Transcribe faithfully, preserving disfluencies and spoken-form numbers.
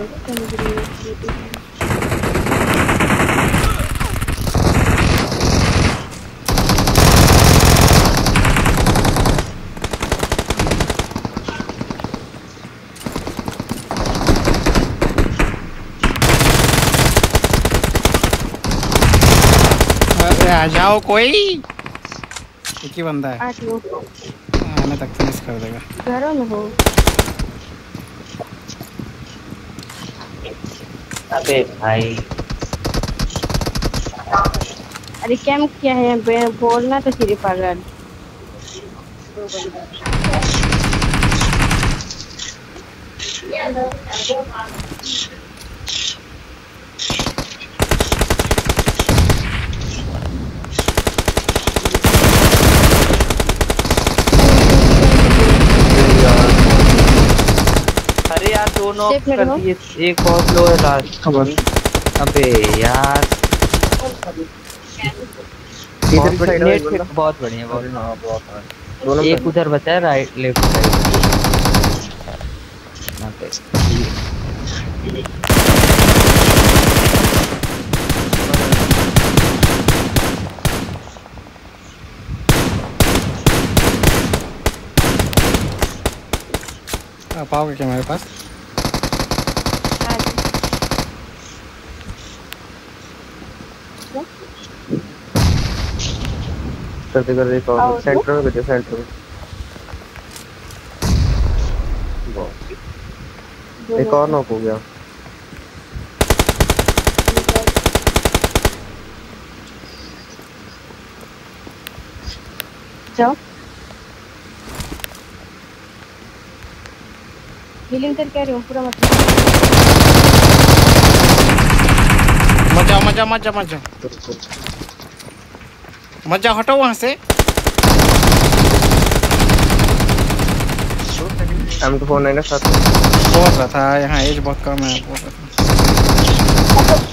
आ जाओ कोई, एक ही बंदा है, आने तक फिनिश कर देगा। घरों में हो? अबे भाई अरे कैम क्या है, बोलना तो सिर्फ पागल। अरे यार दोनों कर दिए, एक बहुत लो है लास्ट खबर। अबे यार बहुत बढ़िया, बहुत बढ़िया, बहुत एक उधर बचा है राइट लेफ्ट साइड। आप आओगे क्या मेरे पास? करते कर रही तो सेंटर में बचे, सेंटर में एक और नॉक हो गया। जाओ हीलिंग करके आ रही हूँ पूरा। मतलब मजा मजा मजा मजा मजा, हटो वहां से। एम टू फोर नाइन के साथ बोल रहा था यहाँ एज बहुत कम है, बोल रहा था।